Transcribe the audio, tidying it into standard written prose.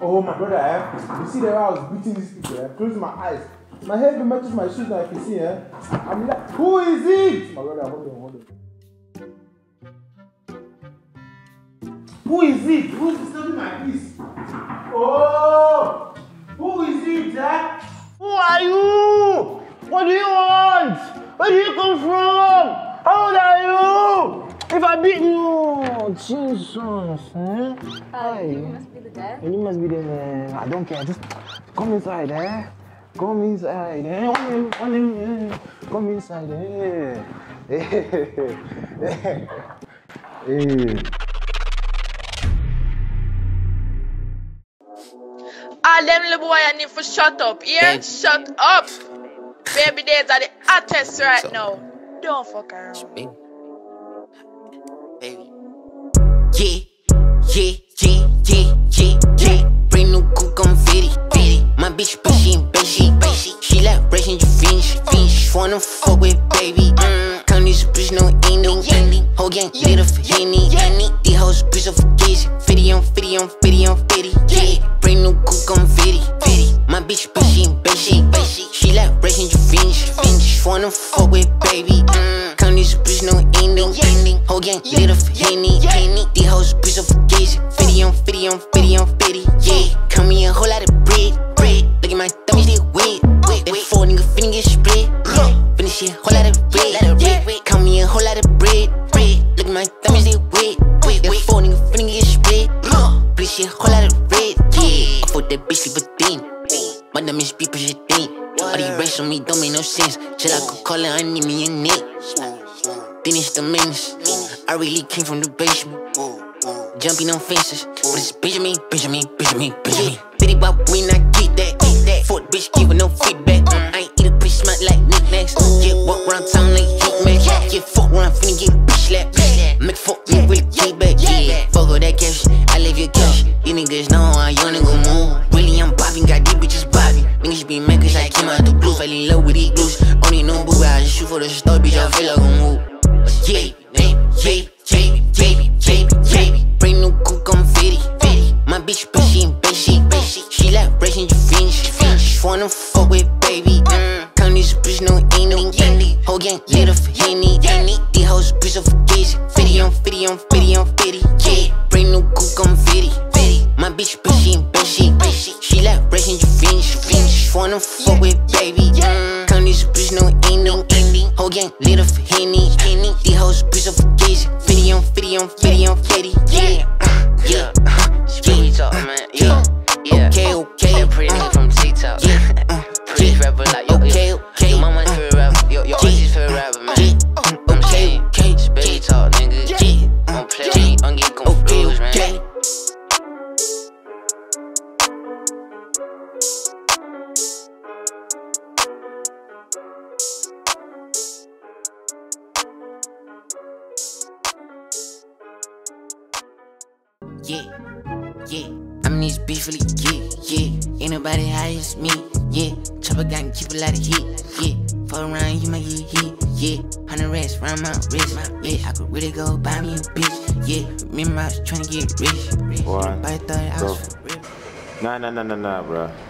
Oh my brother, you see the way I was beating these people, closing my eyes. My head matches my shoes now, if you see, I'm like, who is it? My brother, hold on. Who is it? Who is disturbing my peace? Oh! Who is it, Jack? Who are you? What do you want? Where do you come from? How old are you? If I beat you, Jesus, You must be the dad. You must be the man. I don't care. Just come inside, Come inside, Come inside, All them little boy I need for shut up, yeah? Shut up! Baby days are the hottest right now. Don't fuck around. Baby. Yeah. Bring new cook on fitty. My bitch, she like racing, you finish. Wanna fuck with baby. Come this bitch, no ending. Whole gang lit up for Henny. These hoes bitch up for Gizzy. Fitty on fitty. Yeah, bring new cook on fitty. My bitch, she like racing, you finish. Wanna fuck with baby. Come this bitch, no ending. Whole gang lit up for Henny. These hoes bitch up for Gizzy. Fitty on fitty. Yeah, come me a whole lot of bread. Look at my dummies, they wet. That 4 nigga finna get split. Finish it, whole lot of bread. Come me a whole lot of bread. Look at my dummies, they wet. That 4 nigga finna get split. Finish it, whole lot of red. Yeah, I fuck that bitch, leave a thing. My dummies be pushing thing. All these racks on me don't make no sense. Till I could call it, I need me a neck. Finish the menace. I really came from the basement. Jumping on fences. But it's Benjamin. 50 bop when I get that. Fuck bitch, giving no feedback. I ain't eat a bitch smart like knickknacks. Yeah, walk around town like heat man. Yeah, fuck when I'm finna get bitch slapped. Make fuck me really get back. Yeah, fuck all that cash. I leave your cash. You niggas know how young nigga move. Really, I'm bobbing, got these bitches bobbing. Niggas be mad cause I came out the blue. Fell in love with these blues. Only no boo, I just shoot for the star, bitch. I feel like a move. Yeah. Bring new cook on fitty. My bitch, she like racing, you finish. Wanna fuck with baby. Come this bitch, no ending. Whole gang lit up for Henny. These hoes bitch up for Gizzy. Fitty on fitty. Yeah, bring new cook on fitty. My bitch, she like racing, you finish. Wanna fuck with baby. Come this bitch, no ending. Whole gang lit up for Henny. These hoes bitch up for Gizzy. Fitty on fitty. Yeah. Speedy talk, man. Yeah. Okay. That pretty nigga from TikTok. Pretty rapper like yo. Your mama's favorite rapper. Your auntie favorite rapper, man. I'm saying, speedy talk, nigga. Don't play with me, I'm getting confused, man. Yeah. I'm this bitch really, yeah. Ain't nobody high as me, yeah. Chopper got and keep a lot of heat, yeah. Fuck around, you might get hit, yeah. 100 racks round my wrist, yeah. I could really go buy me a bitch, yeah. Remember I was tryna get rich. One, Everybody thought I was for real. Nah, bro.